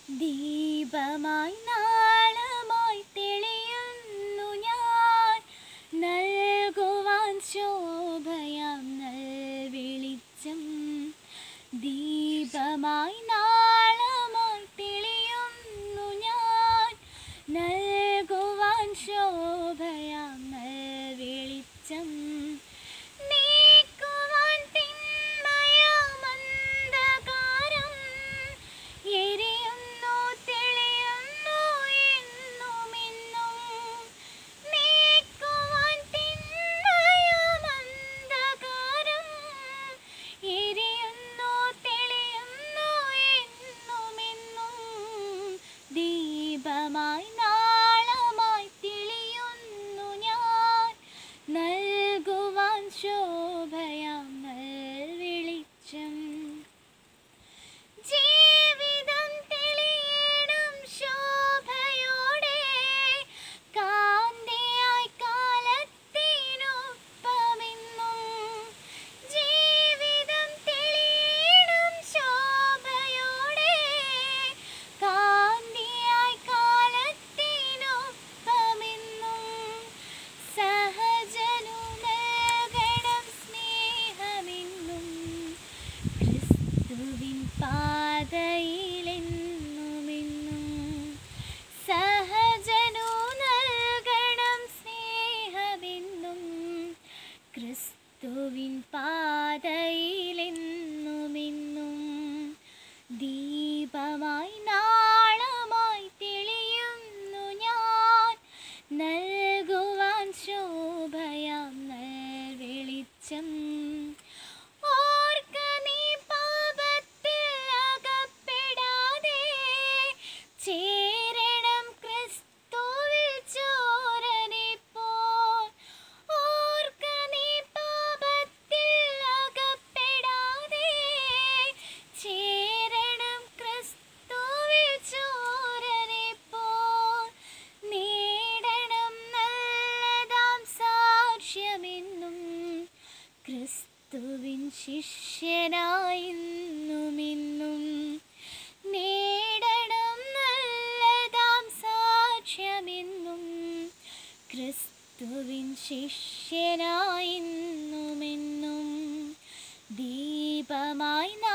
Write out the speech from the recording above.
ദീപമായി നാളമായി തെളിയുന്നു ഞാൻ, നൽകുവാൻ ശോഭയാം വെളിച്ചം. ദീപമായി നാളമായി തെളിയുന്നു ഞാൻ, നൽകുവാൻ ശോഭയാം വെളിച്ചം. ദീപമായി നാളമായി തെളിയുന്നു ഞാൻ, നൽകുവാൻ ശോഭയാം വെളിച്ചം. ജീവിതം തെളിയിടും ശോഭയോടെ, കാന്തിയായി കാലത്തിനൊപ്പമെന്നും. ജീവിതം തെളിയിടും ശോഭയോടെ, കാന്തിയായി കാലത്തിനൊപ്പമെന്നും. സഹജനു നൽകണം സ്നേഹമെന്നും, ക്രിസ്തുവിൻ പാതയിലെന്നുമെന്നും. സഹജനു നൽകണം സ്നേഹമെന്നും, ക്രിസ്തുവിൻ പാതയിലെന്നുമെന്നും. ദീപമായി നാളമായി തെളിയുന്നു ഞാൻ, നൽകുവാൻ ശോഭയാം വെളിച്ചം. ഓർക്ക നീ പാപത്തിൽ അകപ്പെടാതെ, ചേരണം ക്രിസ്തുവിൽ ചോരനെപ്പോൽ. ഓർക്ക നീ പാപത്തിൽ അകപ്പെടാതെ, ചേരണം ക്രിസ്തുവിൽ ചോരനെപ്പോൽ. നേടണം നല്ലതാം സാക്ഷ്യമെന്നും, ക്രിസ്തുവിൻ ശിഷ്യനായെന്നുമെന്നും. നേടണം നല്ലതാം സാക്ഷ്യമെന്നും, ക്രിസ്തുവിൻ ശിഷ്യനായെന്നുമെന്നും. ദീപമായി